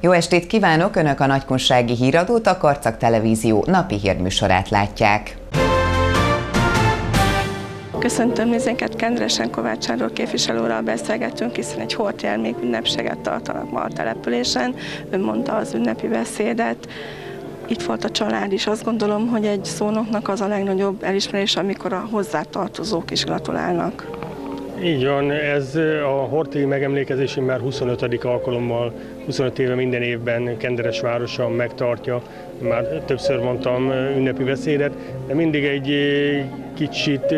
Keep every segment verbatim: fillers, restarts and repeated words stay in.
Jó estét kívánok! Önök a Nagykunsági Híradót, a Karcag Televízió napi hírműsorát látják. Köszöntöm nézőinket, Kenderesen Kovács Sándor képviselőről beszélgetünk, hiszen egy hordtermék ünnepséget tartanak ma a településen. Ön mondta az ünnepi beszédet. Itt volt a család is. Azt gondolom, hogy egy szónoknak az a legnagyobb elismerés, amikor a hozzátartozók is gratulálnak. Így van, ez a horti megemlékezési már huszonötödik alkalommal, huszonöt éve minden évben Kenderes városa megtartja, már többször mondtam ünnepi beszédet, de mindig egy kicsit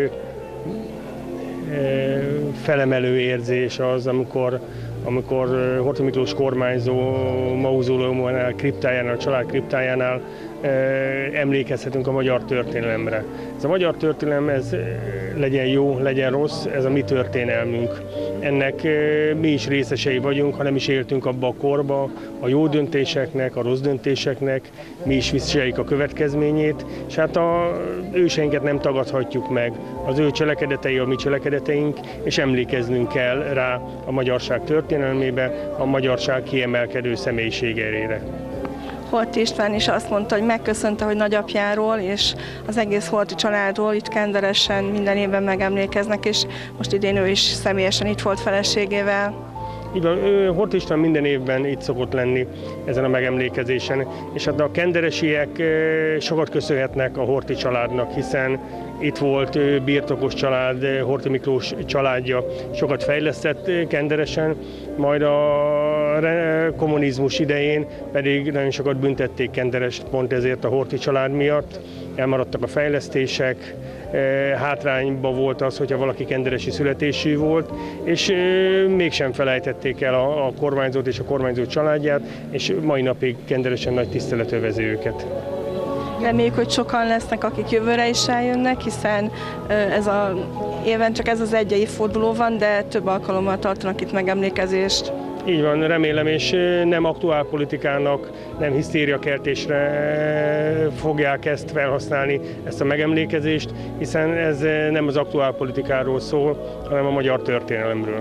felemelő érzés az, amikor, amikor Horthy Miklós kormányzó mauzóleumánál, kriptájánál, a család kriptájánál emlékezhetünk a magyar történelemre. Ez a magyar történelem, ez legyen jó, legyen rossz, ez a mi történelmünk. Ennek mi is részesei vagyunk, ha nem is éltünk abba a korba, a jó döntéseknek, a rossz döntéseknek, mi is viseljük a következményét, és hát a őseinket nem tagadhatjuk meg, az ő cselekedetei a mi cselekedeteink, és emlékeznünk kell rá a magyarság történelmébe, a magyarság kiemelkedő személyiségére. Horthy István is azt mondta, hogy megköszönte, hogy nagyapjáról és az egész Horthy családról itt Kenderesen minden évben megemlékeznek, és most idén ő is személyesen itt volt feleségével. Így van, Horthy István minden évben itt szokott lenni ezen a megemlékezésen, és hát a kenderesiek sokat köszönhetnek a Horthy családnak, hiszen itt volt ő birtokos család, Horthy Miklós családja, sokat fejlesztett Kenderesen, majd a kommunizmus idején pedig nagyon sokat büntették Kenderest pont ezért a Horthy család miatt, elmaradtak a fejlesztések, hátrányban volt az, hogyha valaki kenderesi születésű volt, és mégsem felejtették el a, a kormányzót és a kormányzó családját, és mai napig Kenderesen nagy tisztelet övezi őket. Reméljük, hogy sokan lesznek, akik jövőre is eljönnek, hiszen ez a éven csak ez az egy évforduló van, de több alkalommal tartanak itt megemlékezést. Így van, remélem, és nem aktuálpolitikának, nem hisztériakeltésre fogják ezt felhasználni, ezt a megemlékezést, hiszen ez nem az aktuálpolitikáról szól, hanem a magyar történelemről.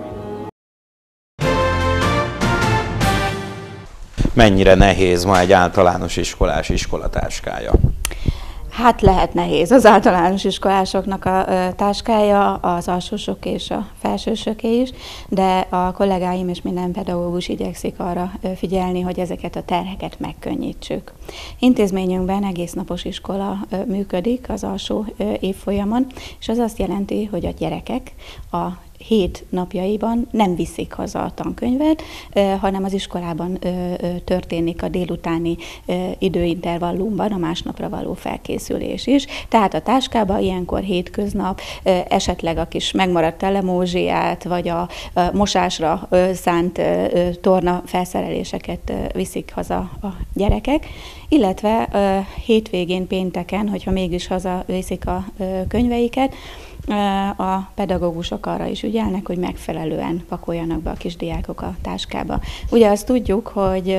Mennyire nehéz ma egy általános iskolás iskolatáskája? Hát lehet nehéz az általános iskolásoknak a táskája, az alsósok és a felsősöké is, de a kollégáim és minden pedagógus igyekszik arra figyelni, hogy ezeket a terheket megkönnyítsük. Intézményünkben egésznapos iskola működik az alsó évfolyamon, és az azt jelenti, hogy a gyerekek a hét napjaiban nem viszik haza a tankönyvet, hanem az iskolában történik a délutáni időintervallumban a másnapra való felkészülés is. Tehát a táskába ilyenkor hétköznap esetleg a kis megmaradt telemózsiát, vagy a mosásra szánt torna felszereléseket viszik haza a gyerekek, illetve hétvégén, pénteken, hogyha mégis haza viszik a könyveiket, a pedagógusok arra is ügyelnek, hogy megfelelően pakoljanak be a kisdiákok a táskába. Ugye azt tudjuk, hogy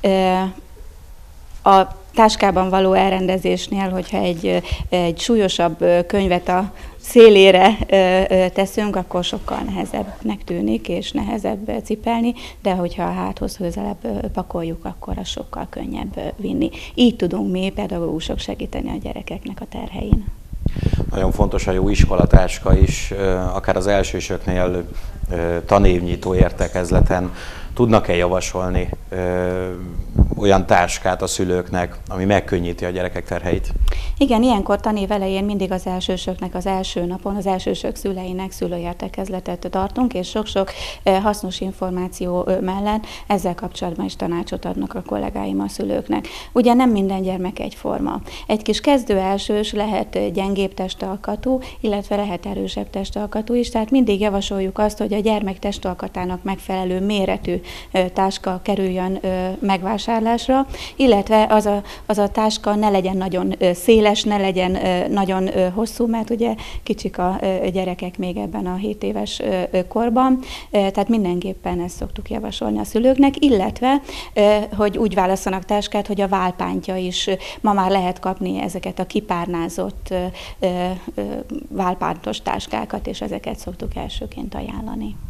a táskában való elrendezésnél, hogyha egy, egy súlyosabb könyvet a szélére teszünk, akkor sokkal nehezebbnek tűnik, és nehezebb cipelni, de hogyha a háthoz közelebb pakoljuk, akkor az sokkal könnyebb vinni. Így tudunk mi pedagógusok segíteni a gyerekeknek a terhein. Nagyon fontos a jó iskolatáska is, akár az elsősöknél tanévnyitó értekezleten tudnak-e javasolni olyan táskát a szülőknek, ami megkönnyíti a gyerekek terheit? Igen, ilyenkor tanév elején mindig az elsősöknek az első napon, az elsősök szüleinek szülőértekezletet tartunk, és sok-sok hasznos információ mellett ezzel kapcsolatban is tanácsot adnak a kollégáim a szülőknek. Ugye nem minden gyermek egyforma. Egy kis kezdő elsős lehet gyengébb testalkatú, illetve lehet erősebb testalkatú is, tehát mindig javasoljuk azt, hogy a gyermek testalkatának megfelelő méretű táska kerüljön megvásárlásra, illetve az a, az a táska ne legyen nagyon széles, ne legyen nagyon hosszú, mert ugye kicsik a gyerekek még ebben a hét éves korban, tehát mindenképpen ezt szoktuk javasolni a szülőknek, illetve hogy úgy válasszanak táskát, hogy a válpántja is, ma már lehet kapni ezeket a kipárnázott válpántos táskákat, és ezeket szoktuk elsőként ajánlani.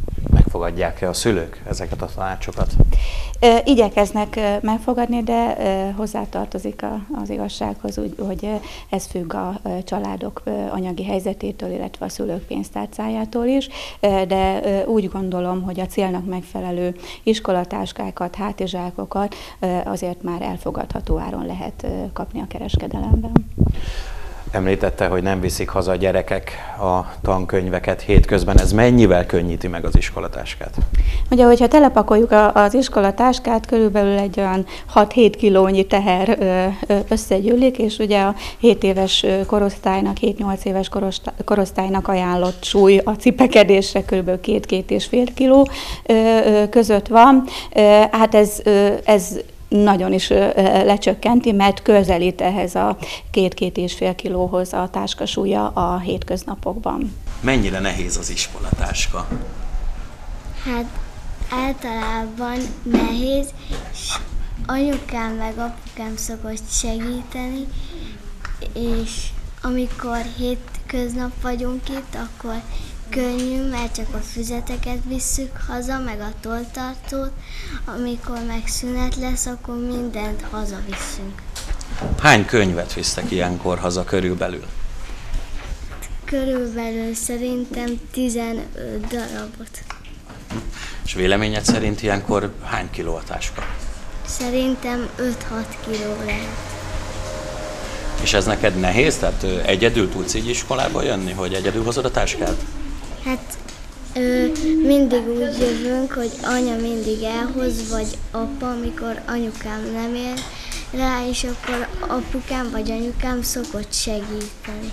megfogadják-e a szülők ezeket a tanácsokat? Igyekeznek megfogadni, de hozzátartozik az igazsághoz, hogy ez függ a családok anyagi helyzetétől, illetve a szülők pénztárcájától is, de úgy gondolom, hogy a célnak megfelelő iskolatáskákat, hátizsákokat azért már elfogadható áron lehet kapni a kereskedelemben. Említette, hogy nem viszik haza a gyerekek a tankönyveket hétközben. Ez mennyivel könnyíti meg az iskolatáskát? Ugye, hogyha telepakoljuk az iskolatáskát, körülbelül egy olyan hat-hét kilónyi teher összegyűlik, és ugye a hét éves korosztálynak, hét-nyolc éves korosztálynak ajánlott súly a cipekedésre körülbelül két-két és fél kiló között van. Hát ez, ez nagyon is lecsökkenti, mert közelít ehhez a két-két és fél kilóhoz a táskasúlya a hétköznapokban. Mennyire nehéz az iskolatáska? Hát általában nehéz, és anyukám meg apukám szokott segíteni, és amikor hétköznap vagyunk itt, akkor könnyű, mert csak a füzeteket visszük haza, meg a tolltartót. Amikor meg szünet lesz, akkor mindent hazavisszünk. Hány könyvet visztek ilyenkor haza körülbelül? Körülbelül szerintem tizenöt darabot. És véleményed szerint ilyenkor hány kiló a táska? Szerintem öt-hat kiló lehet. És ez neked nehéz? Tehát egyedül tudsz így iskolába jönni, hogy egyedül hozod a táskát? Hát ö, mindig úgy jövünk, hogy anya mindig elhoz, vagy apa, amikor anyukám nem ér rá, és akkor apukám vagy anyukám szokott segíteni.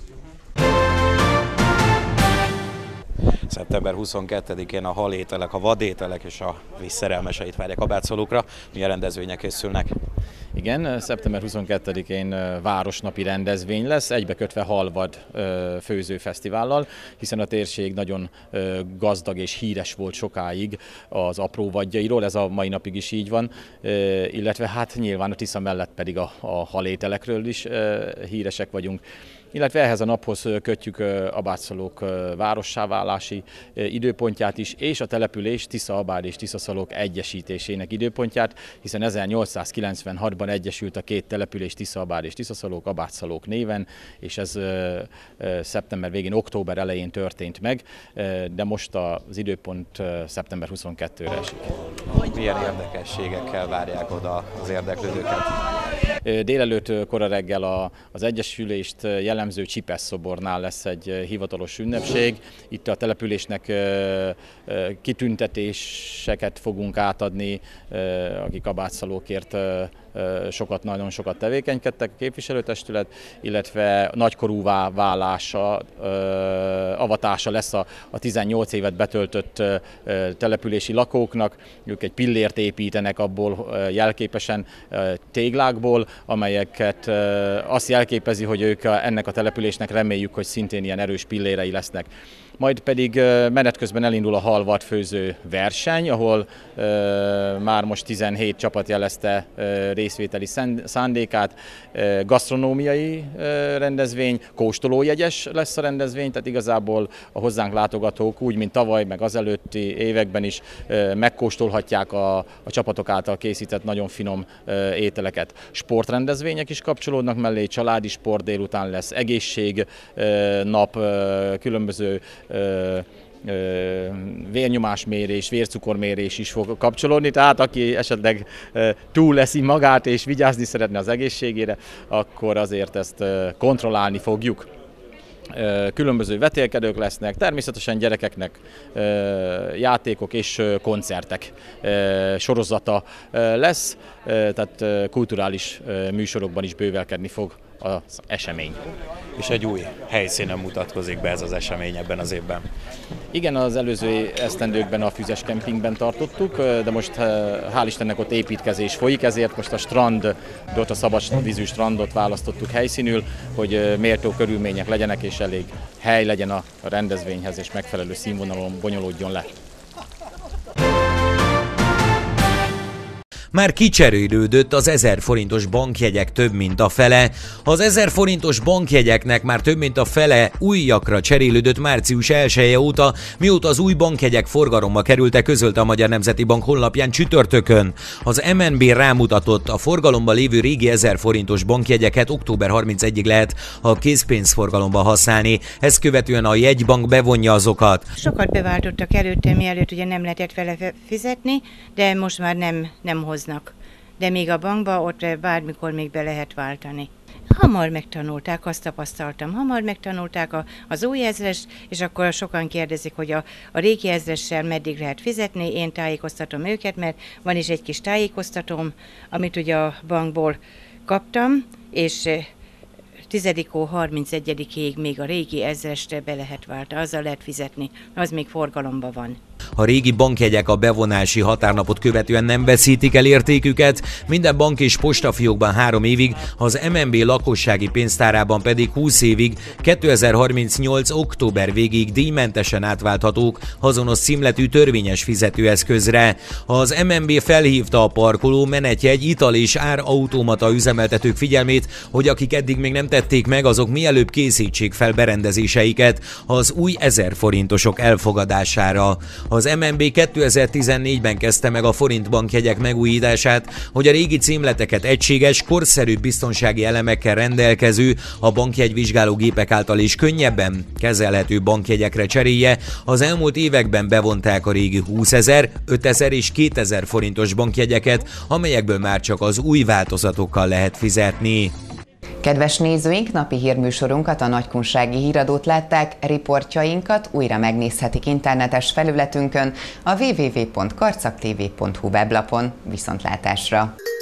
szeptember huszonkettedikén a halételek, a vadételek és a vízszerelmeseit várják kabátszolókra. Milyen rendezvények készülnek? Igen, szeptember huszonkettedikén városnapi rendezvény lesz, egybekötve halvad főzőfesztivállal, hiszen a térség nagyon gazdag és híres volt sokáig az apró vadjairól, ez a mai napig is így van, illetve hát nyilván a Tisza mellett pedig a, a halételekről is híresek vagyunk. Illetve ehhez a naphoz kötjük a bátszalók várossá válási időpontját is, és a település Tisza-Abád és Tiszaszalók egyesítésének időpontját, hiszen ezernyolcszázkilencvenhatban egyesült a két település, Tisza-Abád és Tiszaszalók, Abátszalók néven, és ez szeptember végén, október elején történt meg, de most az időpont szeptember huszonkettedikére esik. Milyen érdekességekkel várják oda az érdeklődőket? Délelőtt kora reggel az egyesülést jellemző Csipesz-szobornál lesz egy hivatalos ünnepség. Itt a településnek kitüntetéseket fogunk átadni, akik abátszalókért sokat, nagyon sokat tevékenykedtek, a képviselőtestület, illetve nagykorúvá válása, avatása lesz a, a tizennyolc évet betöltött települési lakóknak. Ők egy pillért építenek abból jelképesen téglákból, amelyeket azt jelképezi, hogy ők ennek a településnek reméljük, hogy szintén ilyen erős pillérei lesznek. Majd pedig menet közben elindul a halvadfőző verseny, ahol e, már most tizenhét csapat jelezte e, részvételi szándékát, e, gasztronómiai e, rendezvény, kóstolójegyes lesz a rendezvény, tehát igazából a hozzánk látogatók úgy, mint tavaly, meg az előtti években is e, megkóstolhatják a, a csapatok által készített nagyon finom e, ételeket. Sportrendezvények is kapcsolódnak mellé, családi sport délután lesz, egészség e, nap, e, különböző vérnyomásmérés, vércukormérés is fog kapcsolódni, tehát aki esetleg túl leszi magát és vigyázni szeretne az egészségére, akkor azért ezt kontrollálni fogjuk. Különböző vetélkedők lesznek, természetesen gyerekeknek játékok és koncertek sorozata lesz, tehát kulturális műsorokban is bővelkedni fog az esemény. És egy új helyszínen mutatkozik be ez az esemény ebben az évben. Igen, az előző esztendőkben a Füzes kempingben tartottuk, de most hál' Istennek ott építkezés folyik, ezért most a strandot, a szabadvízű strandot választottuk helyszínül, hogy méltó körülmények legyenek és elég hely legyen a rendezvényhez és megfelelő színvonalon bonyolódjon le. Már kicserélődött az ezer forintos bankjegyek több mint a fele. Az ezer forintos bankjegyeknek már több mint a fele újakra cserélődött március elseje óta, mióta az új bankjegyek forgalomba kerültek, közölte a Magyar Nemzeti Bank honlapján csütörtökön. Az em en bé rámutatott, a forgalomban lévő régi ezer forintos bankjegyeket október harmincegyedikéig lehet a készpénzforgalomba használni. Ezt követően a jegybank bevonja azokat. Sokat beváltottak előtte, mielőtt ugye nem lehetett vele fizetni, de most már nem, nem hoznak. De még a bankba ott bármikor még be lehet váltani. Hamar megtanulták, azt tapasztaltam, hamar megtanulták a, az új ezrest, és akkor sokan kérdezik, hogy a, a régi ezressel meddig lehet fizetni, én tájékoztatom őket, mert van is egy kis tájékoztatóm, amit ugye a bankból kaptam, és tizedik hó harmincegyedikéig még a régi ezresre be lehet váltani, azzal lehet fizetni, az még forgalomban van. A régi bankjegyek a bevonási határnapot követően nem veszítik el értéküket, minden bank és postafiókban három évig, az em en bé lakossági pénztárában pedig húsz évig, kétezer-harmincnyolc október végéig díjmentesen átválthatók azonos címletű törvényes fizetőeszközre. Az em en bé felhívta a parkoló, menetjegy, ital és árautomata üzemeltetők figyelmét, hogy akik eddig még nem tették meg, azok mielőbb készítsék fel berendezéseiket az új ezer forintosok elfogadására. Az em en bé kétezer-tizennégyben kezdte meg a forint bankjegyek megújítását, hogy a régi címleteket egységes, korszerű biztonsági elemekkel rendelkező, a bankjegyvizsgálógépek által is könnyebben kezelhető bankjegyekre cserélje. Az elmúlt években bevonták a régi húszezer, ötezer és kétezer forintos bankjegyeket, amelyekből már csak az új változatokkal lehet fizetni. Kedves nézőink, napi hírműsorunkat, a Nagykunsági Híradót látták, riportjainkat újra megnézhetik internetes felületünkön, a double-u double-u double-u pont karcagtv pont hu weblapon. Viszontlátásra!